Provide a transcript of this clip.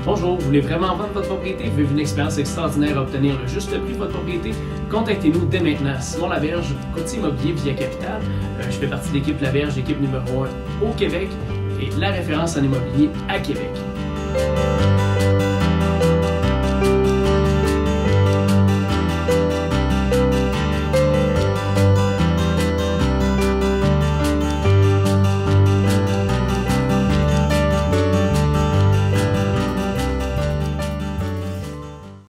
Bonjour, vous voulez vraiment vendre votre propriété? Vous vivez une expérience extraordinaire à obtenir le juste prix de votre propriété? Contactez-nous dès maintenant. Simon Laberge, courtier immobilier Via Capital. Je fais partie de l'équipe Laberge, l'équipe numéro 1 au Québec et la référence en immobilier à Québec.